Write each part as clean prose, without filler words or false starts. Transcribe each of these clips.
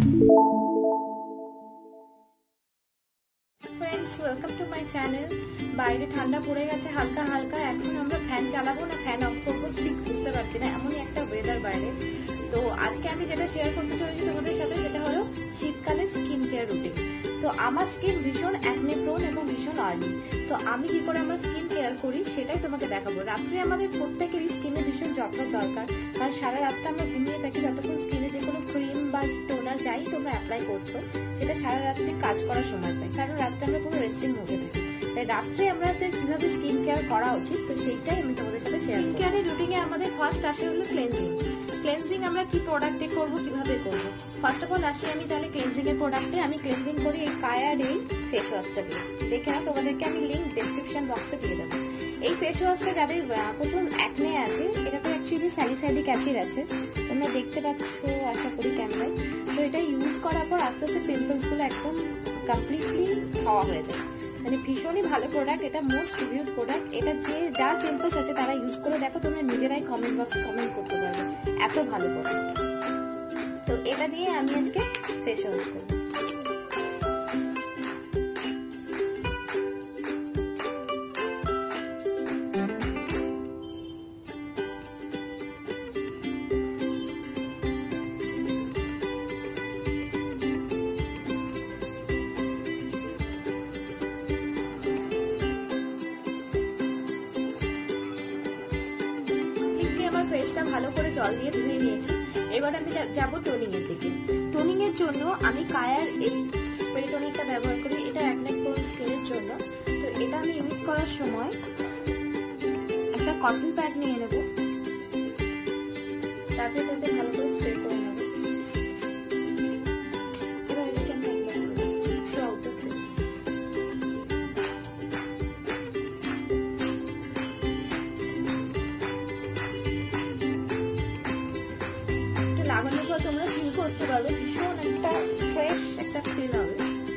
Friends welcome to my channel. বাইরে ঠান্ডা পড়ে গেছে হালকা হালকা। এখন আমরা ফ্যান চালাবো না ফ্যান অফ করবো ঠিক বুঝতে পারছি না, এমনই একটা ওয়েদার বাইরে। তো আজকে আমি যেটা শেয়ার করতে চলেছি তোমাদের সাথে সেটা হলো শীতকালে স্কিন কেয়ার রুটিন। তো আমার স্কিন ভীষণ অ্যাকনে প্রোন এবং ভীষণ অয়েলি। তো আমি কি করে আমার স্কিন কেয়ার করি সেটাই তোমাকে দেখাবো। রাত্রে আমাদের প্রত্যেকেরই স্কিনে ভীষণ যত্নের দরকার, কারণ সারা রাতটা আমরা ঘুমিয়ে থাকি। যতক্ষণ স্কিনে যে কোনো ক্রিম বা টোনার যাই তোমরা অ্যাপ্লাই করছো সেটা সারা রাত্রে কাজ করার সময় পাই, কারণ রাত্রে আমরা পুরো রেস্টিং মোডে থাকি। তাই রাত্রে আমাদের কিভাবে স্কিন কেয়ার করা উচিত তো সেইটাই আমি তোমাদের সাথে শেয়ার করব। স্কিন কেয়ারের রুটিনে আমাদের ফার্স্ট আসে হলো ক্লেনজিং। ক্লেনজিং আমরা কি প্রোডাক্ট দিয়ে করবো, কিভাবে করবো। ফার্স্ট অফ অল আসি আমি তাহলে ক্লেনজিং এর প্রোডাক্টে। আমি ক্লেনজিং করি এই কায়ার এই ফেস ওয়াশটা দিয়ে। দেখে নাও, তোমাদেরকে আমি লিঙ্ক ডেসক্রিপশন বক্সে দিয়ে দেবো। এই ফেস ওয়াশটা যাদের প্রচুর অ্যাকনে আছে, এটাতে অ্যাকচুয়ালি স্যালিসাইলিক অ্যাসিড আছে, তোমরা দেখতে পাচ্ছ আশা করি ক্যামেরায়। তো এটা ইউজ করার পর আস্তে আস্তে পিম্পলসগুলো একদম কমপ্লিটলি খাওয়া হয়ে যায়। মানে ভীষণই ভালো প্রোডাক্ট, এটা মোস্ট রিভিউড প্রোডাক্ট। এটা যে যার পিম্পলস আছে তারা ইউজ করে দেখো, তোমরা নিজেরাই কমেন্ট বক্সে কমেন্ট করতে পারবে, এত ভালো প্রোডাক্ট। তো এটা দিয়ে আমি আজকে ফেস ওয়াশ করবো। ফেসটা ভালো করে জল দিয়ে ধুয়ে নিয়েছি। এবার আমি যাব টোনিং এর দিকে। টোনিং এর জন্য আমি কায়ার এই স্প্রে টোনিকটা ব্যবহার করি, এটা অ্যাকনে প্রোন স্কিনের জন্য। তো এটা আমি ইউজ করার সময় একটা কটন প্যাড নিয়ে নেব, তাতে এটাতে ভালো করে স্প্রে করে নেব। এবার এটাকে আমি লাগানোর পর তোমরা ফিল করতে পারবে ভীষণ একটা ফ্রেশ একটা ফিল হবে।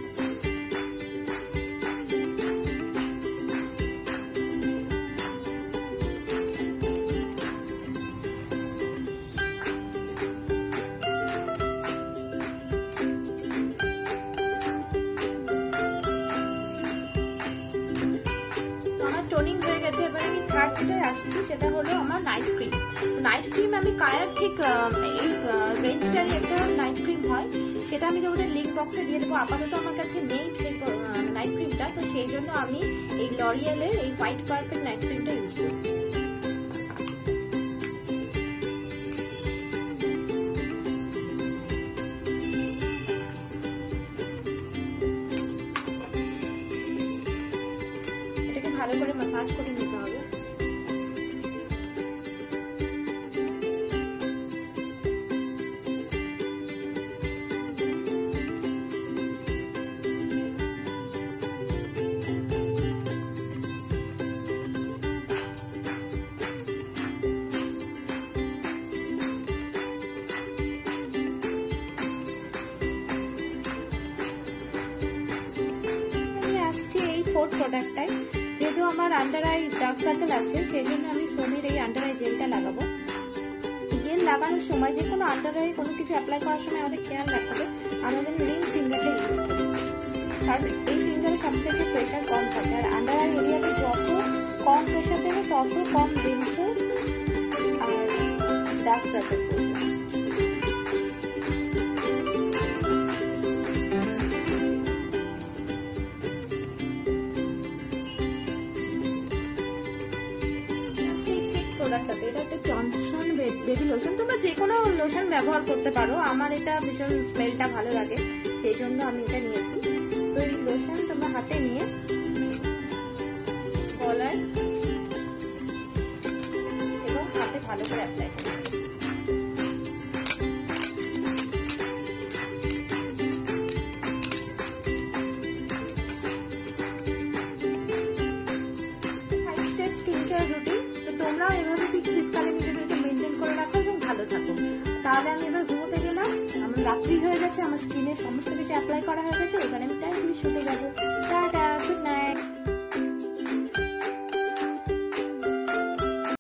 আমার টোনিং হয়ে গেছে। এবার আমি থার্ড যেটায় আসছি সেটা হলো আমার নাইট ক্রিম। নাইট ক্রিম আমি কায়ার ঠিক এই রেঞ্জটারই একটা নাইট ক্রিম হয়, সেটা আমি তোমাদের লিঙ্ক বক্সে দিয়ে দেবো। আপাতত আমার কাছে নেই সেই নাইট ক্রিমটা, তো সেই জন্য আমি এই লরিয়ালের এই হোয়াইট পারফেক্ট নাইট ক্রিমটা ইউজ করি। এটাকে ভালো করে ম্যাসাজ করে নিতে হবে। ফোর্থ প্রোডাক্টটাই, যেহেতু আমার আন্ডার আই ডার্ক সার্কেল আছে সেই জন্য আমি সোনির এই আন্ডার আই জেলটা লাগাবো। জেল লাগানোর সময় যে কোনো আন্ডার আই কোনো কিছু অ্যাপ্লাই করার সময় আমাদের খেয়াল রাখতে হবে আমাদের রিং ফিঙ্গারটা ইউজ করতে, কারণ এই ফিঙ্গারে সব থেকে প্রেশার কম থাকে। আর আন্ডার আই এরিয়াতে যত কম প্রেশার দেবে তত কম রিঙ্কেল আর ডার্ক সার্কেল করবে। এটা একটা জনসন বেবি লোশন, তোমরা যে কোনো লোশন ব্যবহার করতে পারো। আমার এটা ভীষণ স্মেলটা ভালো লাগে সেই জন্য আমি এটা নিয়েছি। তো এই লোশন তোমরা হাতে নিয়ে গলায় এবং হাতে ভালো করে অ্যাপ্লাই করো। তাহলে আমি এবার ঘুমোতে গেলাম, আমার রাত্রি হয়ে গেছে, আমার স্কিনে সমস্ত কিছু অ্যাপ্লাই করা হয়ে গেছে, এবার আমি টাইম শুতে যাবো।